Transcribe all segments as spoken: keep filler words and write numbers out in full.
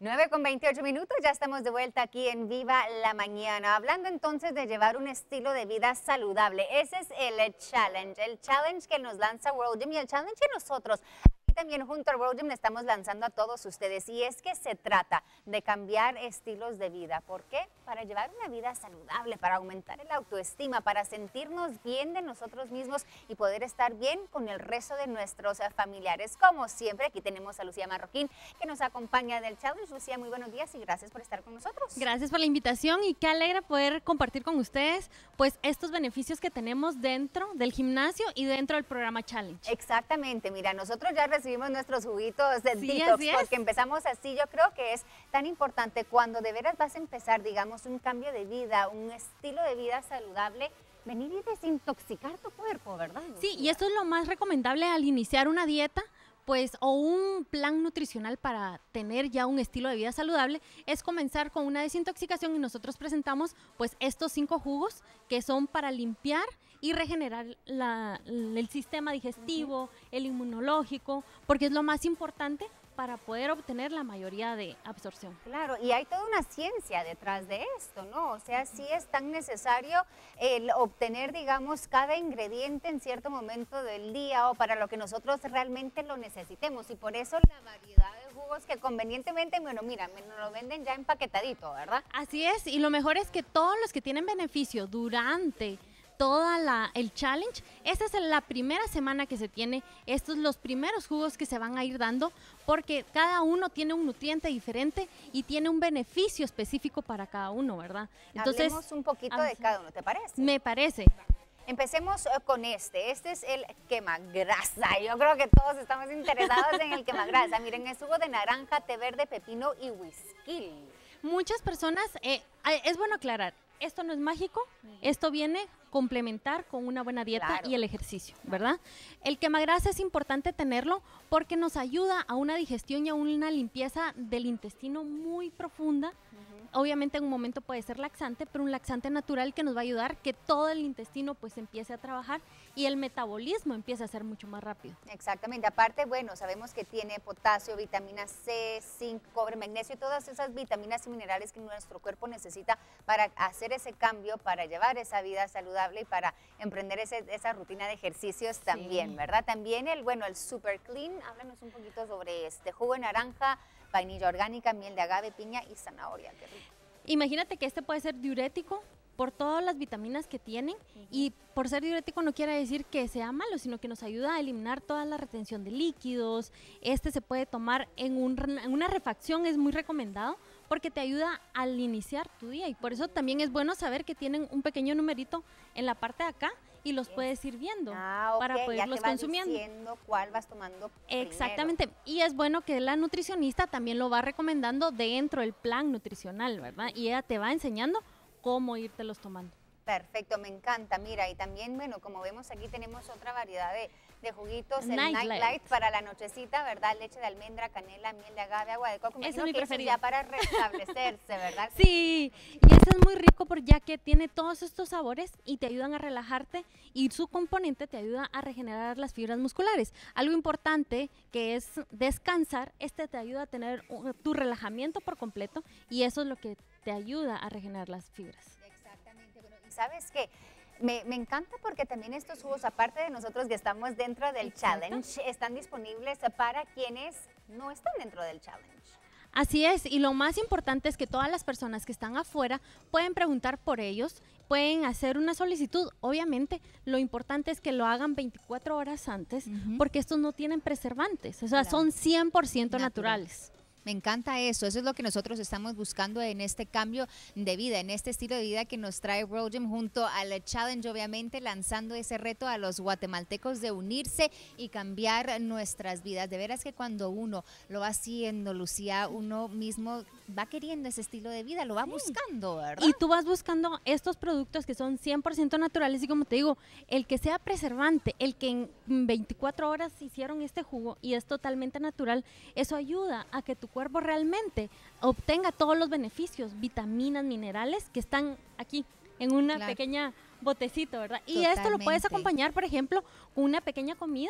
nueve con veintiocho minutos, ya estamos de vuelta aquí en Viva la Mañana, hablando entonces de llevar un estilo de vida saludable. Ese es el challenge, el challenge que nos lanza World Gym y el challenge que nosotros aquí también junto al World Gym le estamos lanzando a todos ustedes. Y es que se trata de cambiar estilos de vida. ¿Por qué? Para llevar una vida saludable, para aumentar el autoestima, para sentirnos bien de nosotros mismos y poder estar bien con el resto de nuestros familiares. Como siempre, aquí tenemos a Lucía Marroquín, que nos acompaña del challenge. Lucía, muy buenos días y gracias por estar con nosotros. Gracias por la invitación y qué alegra poder compartir con ustedes pues estos beneficios que tenemos dentro del gimnasio y dentro del programa Challenge. Exactamente, mira, nosotros ya recibimos nuestros juguitos de Sí, detox así es. porque empezamos así. Yo creo que es tan importante cuando de veras vas a empezar, digamos, un cambio de vida, un estilo de vida saludable, venir y desintoxicar tu cuerpo, ¿verdad, Lucía? Sí, y esto es lo más recomendable al iniciar una dieta, pues, o un plan nutricional para tener ya un estilo de vida saludable, es comenzar con una desintoxicación y nosotros presentamos pues estos cinco jugos que son para limpiar y regenerar la, el sistema digestivo, uh-huh. el inmunológico, porque es lo más importante para poder obtener la mayoría de absorción. Claro, y hay toda una ciencia detrás de esto, ¿no? O sea, sí es tan necesario el obtener, digamos, cada ingrediente en cierto momento del día o para lo que nosotros realmente lo necesitemos. Y por eso la variedad de jugos que convenientemente, bueno, mira, me lo venden ya empaquetadito, ¿verdad? Así es, y lo mejor es que todos los que tienen beneficio durante toda la, el challenge, esta es la primera semana que se tiene, estos los primeros jugos que se van a ir dando, porque cada uno tiene un nutriente diferente y tiene un beneficio específico para cada uno, ¿verdad? Entonces, hablemos un poquito de cada uno, ¿te parece? Me parece. Empecemos uh, con este, este es el quemagrasa. Yo creo que todos estamos interesados en el quemagrasa. Miren, es jugo de naranja, té verde, pepino y whisky. Muchas personas, eh, es bueno aclarar, esto no es mágico, esto viene complementar con una buena dieta claro. y el ejercicio, ¿verdad? El quemagrasa es importante tenerlo porque nos ayuda a una digestión y a una limpieza del intestino muy profunda. Uh-huh. Obviamente en un momento puede ser laxante, pero un laxante natural que nos va a ayudar que todo el intestino pues empiece a trabajar y el metabolismo empiece a ser mucho más rápido. Exactamente, aparte, bueno, sabemos que tiene potasio, vitamina C, zinc, cobre, magnesio, todas esas vitaminas y minerales que nuestro cuerpo necesita para hacer ese cambio, para llevar esa vida saludable y para emprender ese, esa rutina de ejercicios sí. también, ¿verdad? También el, bueno, el Super Clean, háblanos un poquito sobre este jugo de naranja, vainilla orgánica, miel de agave, piña y zanahoria, qué rico. Imagínate que este puede ser diurético por todas las vitaminas que tienen uh-huh. y por ser diurético no quiere decir que sea malo, sino que nos ayuda a eliminar toda la retención de líquidos. Este se puede tomar en, un, en una refacción, es muy recomendado porque te ayuda al iniciar tu día y por eso también es bueno saber que tienen un pequeño numerito en la parte de acá y los puedes ir viendo ah, okay. para poderlos ya te consumiendo. Diciendo cuál vas tomando Exactamente, primero. Y es bueno que la nutricionista también lo va recomendando dentro del plan nutricional, ¿verdad? Y ella te va enseñando cómo írtelos tomando. Perfecto, me encanta. Mira, y también, bueno, como vemos aquí tenemos otra variedad de, de juguitos, el Night Night Light. Light para la nochecita, ¿verdad? Leche de almendra, canela, miel de agave, agua de coco. Ese es mi preferido. Ya para restablecerse, ¿verdad? Sí, y este es muy rico porque ya que tiene todos estos sabores y te ayudan a relajarte y su componente te ayuda a regenerar las fibras musculares. Algo importante que es descansar, este te ayuda a tener uh, tu relajamiento por completo y eso es lo que te ayuda a regenerar las fibras. Exactamente, bueno, y sabes qué, me, me encanta porque también estos jugos, aparte de nosotros que estamos dentro del Exacto. challenge, están disponibles para quienes no están dentro del challenge. Así es, y lo más importante es que todas las personas que están afuera pueden preguntar por ellos, pueden hacer una solicitud. Obviamente, lo importante es que lo hagan veinticuatro horas antes, uh-huh. porque estos no tienen preservantes, o sea, claro. son cien por ciento Natural. naturales. Me encanta eso, eso es lo que nosotros estamos buscando en este cambio de vida, en este estilo de vida que nos trae World Gym junto al Challenge, obviamente lanzando ese reto a los guatemaltecos de unirse y cambiar nuestras vidas. De veras que cuando uno lo va haciendo, Lucía, uno mismo va queriendo ese estilo de vida, lo va sí. buscando, ¿verdad? Y tú vas buscando estos productos que son cien por ciento naturales y como te digo, el que sea preservante, el que en veinticuatro horas hicieron este jugo y es totalmente natural, eso ayuda a que tu cuerpo realmente obtenga todos los beneficios, vitaminas, minerales que están aquí en una claro. pequeña botecito, ¿verdad? Totalmente. Y esto lo puedes acompañar, por ejemplo, con una pequeña comida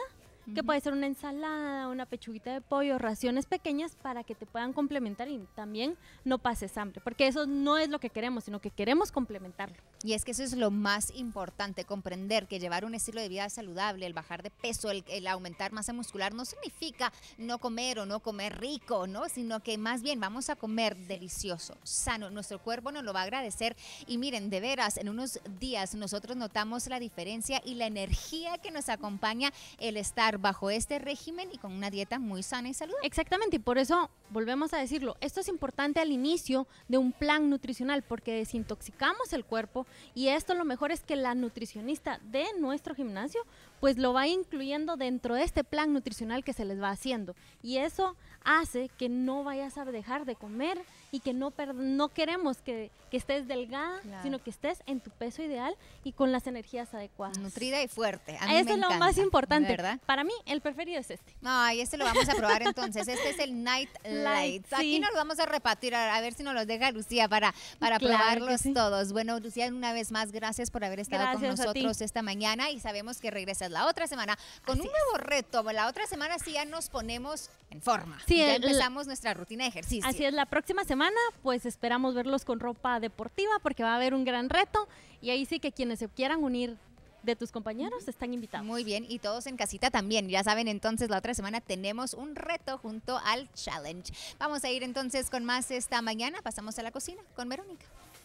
uh-huh. que puede ser una ensalada, una pechuguita de pollo, raciones pequeñas para que te puedan complementar y también no pases hambre, porque eso no es lo que queremos, sino que queremos complementarlo. Y es que eso es lo más importante, comprender que llevar un estilo de vida saludable, el bajar de peso, el, el aumentar masa muscular, no significa no comer o no comer rico, ¿no? Sino que más bien vamos a comer delicioso, sano. Nuestro cuerpo nos lo va a agradecer y miren, de veras, en unos días nosotros notamos la diferencia y la energía que nos acompaña el estar bajo este régimen y con una dieta muy sana y saludable. Exactamente, y por eso volvemos a decirlo, esto es importante al inicio de un plan nutricional porque desintoxicamos el cuerpo y esto lo mejor es que la nutricionista de nuestro gimnasio pues lo va incluyendo dentro de este plan nutricional que se les va haciendo y eso hace que no vayas a dejar de comer y que no, no queremos que, que estés delgada, claro. sino que estés en tu peso ideal y con las energías adecuadas. Nutrida y fuerte. A mí Eso me es encanta, lo más importante. ¿verdad? Para mí, el preferido es este. Ay, este lo vamos a probar entonces. Este es el Night Light. Sí. Aquí nos lo vamos a repartir, a, a ver si nos los deja Lucía para, para claro probarlos sí. todos. Bueno, Lucía, una vez más, gracias por haber estado gracias con nosotros esta mañana y sabemos que regresas la otra semana con Así un nuevo es. reto. La otra semana sí ya nos ponemos en forma. Sí, ya el, empezamos nuestra rutina de ejercicio. Así es, la próxima semana pues esperamos verlos con ropa deportiva porque va a haber un gran reto y ahí sí que quienes se quieran unir de tus compañeros están invitados. Muy bien, y todos en casita también. Ya saben, entonces la otra semana tenemos un reto junto al challenge. Vamos a ir entonces con más esta mañana. Pasamos a la cocina con Verónica.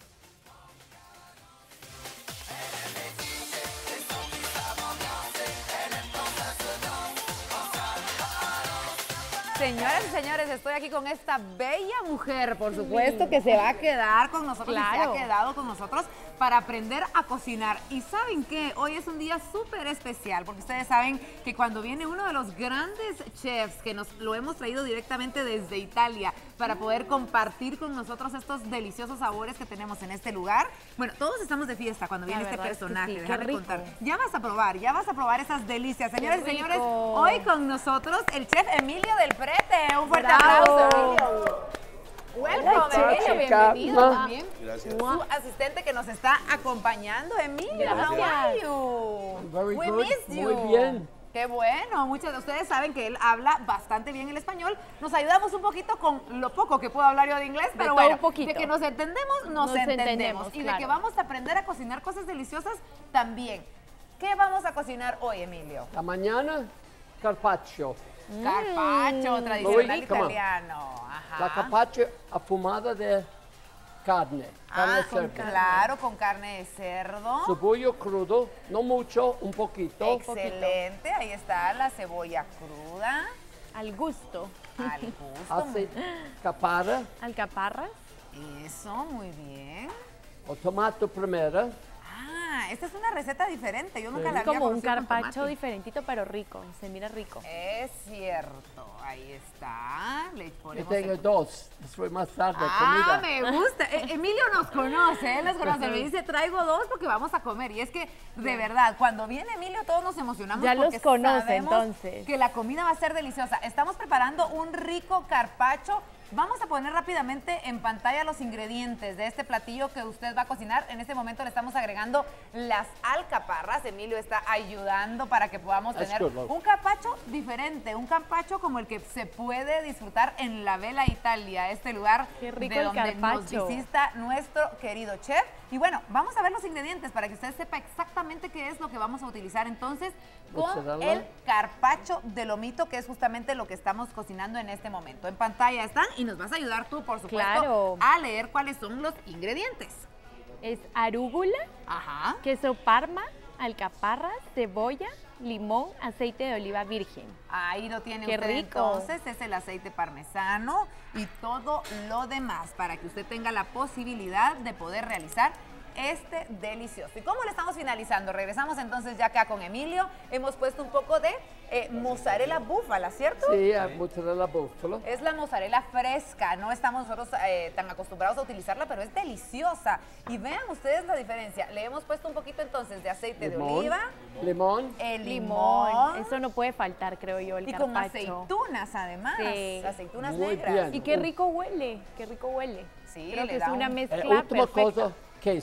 Señoras y señores, estoy aquí con esta bella mujer, por supuesto, que se va a quedar con nosotros claro. y se ha quedado con nosotros para aprender a cocinar. Y ¿saben qué? Hoy es un día súper especial, porque ustedes saben que cuando viene uno de los grandes chefs, que nos lo hemos traído directamente desde Italia, para poder compartir con nosotros estos deliciosos sabores que tenemos en este lugar. Bueno, todos estamos de fiesta cuando viene este personaje, es que sí, déjame contar. Ya vas a probar, ya vas a probar esas delicias. Señoras y señores, hoy con nosotros el chef Emilio del Prete. Un fuerte Bravo. aplauso, Emilio. Welcome, Emilio, bienvenido también. Gracias. Su asistente que nos está acompañando, Emilio. Gracias. How are you? Very We good. missed you. Muy bien. Qué bueno, muchos de ustedes saben que él habla bastante bien el español. Nos ayudamos un poquito con lo poco que puedo hablar yo de inglés, pero de bueno, un poquito. de que nos entendemos, nos, nos entendemos. entendemos Y claro. de que vamos a aprender a cocinar cosas deliciosas también. ¿Qué vamos a cocinar hoy, Emilio? La mañana, carpaccio. Carpaccio, mm. tradicional Luis, italiano. Ajá. La carpaccio afumada de carne. carne Ah, con, claro, con carne de cerdo. Cebolla crudo, no mucho, un poquito. Excelente, ahí está la cebolla cruda. Al gusto. Al gusto. Aceite, caparra. Alcaparras. Eso, muy bien. O tomato primero. Ah, esta es una receta diferente, yo nunca Sí. la había Como un conocido con carpaccio tomate. diferentito, pero rico. Se mira rico. Es cierto, ahí está. Le Yo ponemos tengo el- dos, después más tarde, Ah, comida. me gusta. E- Emilio nos conoce, él nos conoce. Me dice, traigo dos porque vamos a comer. Y es que, de verdad, cuando viene Emilio todos nos emocionamos Ya los porque conoce, sabemos entonces. que la comida va a ser deliciosa. Estamos preparando un rico carpaccio. Vamos a poner rápidamente en pantalla los ingredientes de este platillo que usted va a cocinar. En este momento le estamos agregando las alcaparras. Emilio está ayudando para que podamos That's tener good, un carpaccio diferente, un carpaccio como el que se puede disfrutar en la Bella Italia, este lugar Qué rico de el donde nos carpaccio. visita nuestro querido chef. Y bueno, vamos a ver los ingredientes para que usted sepa exactamente qué es lo que vamos a utilizar entonces con Mozzarella. el carpaccio de lomito, que es justamente lo que estamos cocinando en este momento. En pantalla están y nos vas a ayudar tú, por supuesto, Claro. a leer cuáles son los ingredientes. Es arúgula, Ajá. queso parma, alcaparras, cebolla, limón, aceite de oliva virgen. Ahí lo tiene Qué usted rico. entonces, es el aceite parmesano y todo lo demás para que usted tenga la posibilidad de poder realizar este delicioso. ¿Y cómo lo estamos finalizando? Regresamos entonces ya acá con Emilio. Hemos puesto un poco de eh, mozzarella búfala, ¿cierto? Sí, mozzarella búfalo. Es la mozzarella fresca, no estamos nosotros eh, tan acostumbrados a utilizarla, pero es deliciosa. Y vean ustedes la diferencia. Le hemos puesto un poquito entonces de aceite de Limón. oliva, Limón. el Limón. limón, Eso no puede faltar, creo yo, el y con carpaccio. aceitunas además, Sí. aceitunas Muy negras. bien. Y qué rico huele, qué rico huele. Sí, Creo le que es da una un- mezcla Eh, última perfecta. cosa, queso.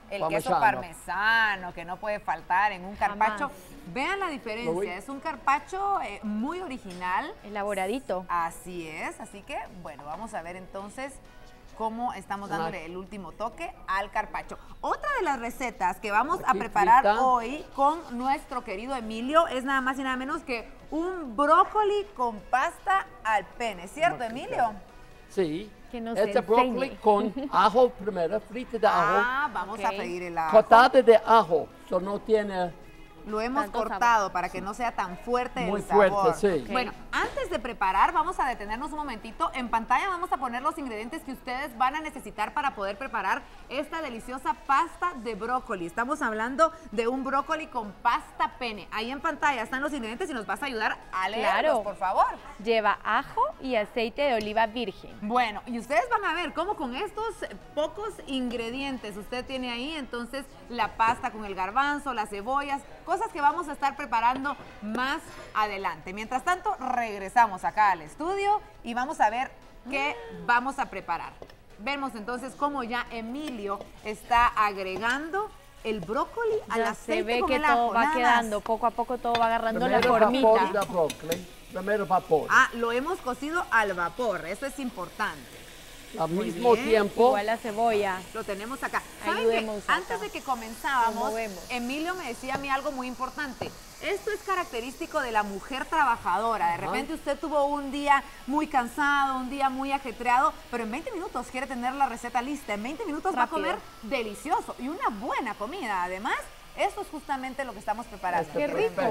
el queso parmesano, que no puede faltar en un carpaccio. Jamás. Vean la diferencia, Uy. es un carpaccio eh, muy original. Elaboradito. Así es, así que, bueno, vamos a ver entonces cómo estamos dándole el último toque al carpaccio. Otra de las recetas que vamos Aquí a preparar frita. hoy con nuestro querido Emilio es nada más y nada menos que un brócoli con pasta al pene, ¿cierto, Emilio? Sí. Que nos este brócoli con ajo primero, frita de ajo. Ah, vamos okay. a freír el ajo. Cortada de ajo, eso no tiene... Lo hemos Tanto cortado sabor. para que no sea tan fuerte Muy el sabor. fuerte, sí. Okay. Bueno, antes de preparar, vamos a detenernos un momentito. En pantalla vamos a poner los ingredientes que ustedes van a necesitar para poder preparar esta deliciosa pasta de brócoli. Estamos hablando de un brócoli con pasta pene. Ahí en pantalla están los ingredientes y nos vas a ayudar a leerlos, claro. por favor. Lleva ajo y aceite de oliva virgen. Bueno, y ustedes van a ver cómo con estos pocos ingredientes usted tiene ahí, entonces, la pasta con el garbanzo, las cebollas, cosas que vamos a estar preparando más adelante. Mientras tanto, regresamos acá al estudio y vamos a ver qué vamos a preparar. Vemos entonces cómo ya Emilio está agregando el brócoli ya al aceite se ve con que el todo ajo, va nada quedando, más. poco a poco todo va agarrando Primero la formita. Vapor de brócoli. Primero vapor. Ah, lo hemos cocido al vapor, eso es importante. Al mismo bien. tiempo. Igual la cebolla. Lo tenemos acá. ¿Saben qué? Antes de que comenzábamos, Emilio me decía a mí algo muy importante. Esto es característico de la mujer trabajadora. De repente usted tuvo un día muy cansado, un día muy ajetreado, pero en veinte minutos quiere tener la receta lista. En veinte minutos Rápido. va a comer delicioso y una buena comida. Además, eso es justamente lo que estamos preparando. ¡Qué rico!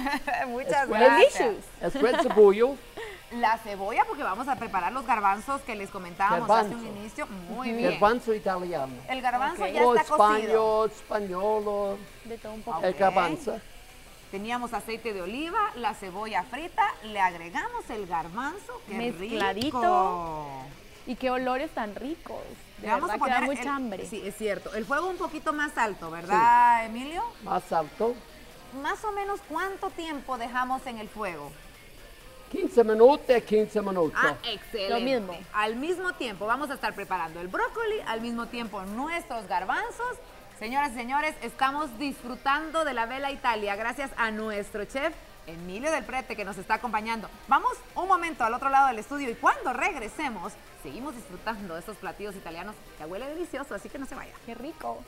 Muchas Después, gracias. Después el cebollo. La cebolla, porque vamos a preparar los garbanzos que les comentábamos garbanzo. hace un inicio. Muy bien. Garbanzo italiano. El garbanzo okay. ya o está cocido. español, de todo un poco. El garbanzo. Teníamos aceite de oliva, la cebolla frita, le agregamos el garbanzo. ¡Qué mezcladito! Rico. Y qué olores tan ricos. De vamos verdad, a poner que da mucha el, hambre. Sí, es cierto. El fuego un poquito más alto, ¿verdad, sí. Emilio? Más alto. Más o menos, ¿cuánto tiempo dejamos en el fuego? quince minutos, quince minutos. Ah, excelente. Lo mismo. Al mismo tiempo vamos a estar preparando el brócoli, al mismo tiempo nuestros garbanzos. Señoras y señores, estamos disfrutando de la Bella Italia gracias a nuestro chef Emilio Del Prete, que nos está acompañando. Vamos un momento al otro lado del estudio y cuando regresemos, seguimos disfrutando de estos platillos italianos que huele delicioso, así que no se vaya. ¡Qué rico!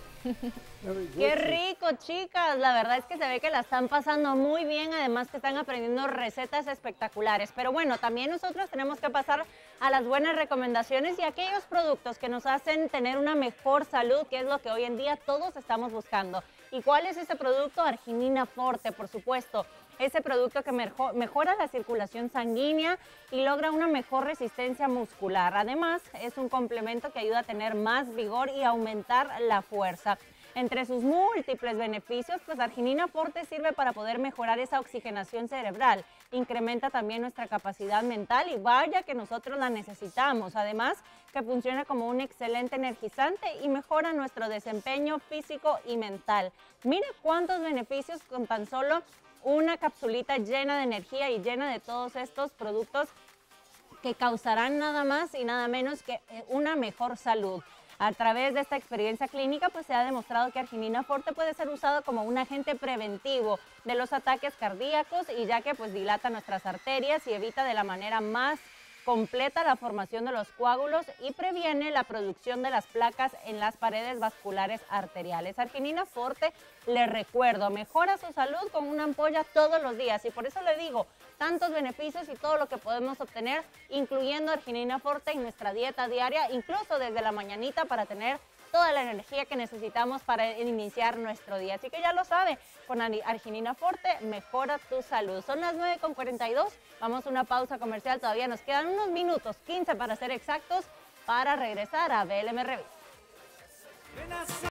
¡Qué rico, chicas! La verdad es que se ve que la están pasando muy bien, además que están aprendiendo recetas espectaculares. Pero bueno, también nosotros tenemos que pasar a las buenas recomendaciones y aquellos productos que nos hacen tener una mejor salud, que es lo que hoy en día todos estamos buscando. ¿Y cuál es ese producto? Arginina Forte, por supuesto. Ese producto que mejora la circulación sanguínea y logra una mejor resistencia muscular. Además, es un complemento que ayuda a tener más vigor y aumentar la fuerza. Entre sus múltiples beneficios, pues Arginina Forte sirve para poder mejorar esa oxigenación cerebral, incrementa también nuestra capacidad mental y vaya que nosotros la necesitamos. Además, que funciona como un excelente energizante y mejora nuestro desempeño físico y mental. Mire cuántos beneficios con tan solo una capsulita llena de energía y llena de todos estos productos que causarán nada más y nada menos que una mejor salud. A través de esta experiencia clínica, pues se ha demostrado que Arginina Forte puede ser usado como un agente preventivo de los ataques cardíacos y ya que pues dilata nuestras arterias y evita de la manera más completa la formación de los coágulos y previene la producción de las placas en las paredes vasculares arteriales. Arginina Forte, le recuerdo, mejora su salud con una ampolla todos los días y por eso le digo, tantos beneficios y todo lo que podemos obtener, incluyendo Arginina Forte en nuestra dieta diaria, incluso desde la mañanita para tener toda la energía que necesitamos para iniciar nuestro día. Así que ya lo sabe, con Arginina Forte mejora tu salud. Son las nueve con cuarenta y dos, vamos a una pausa comercial, todavía nos quedan unos minutos, quince para ser exactos, para regresar a B L M Revista.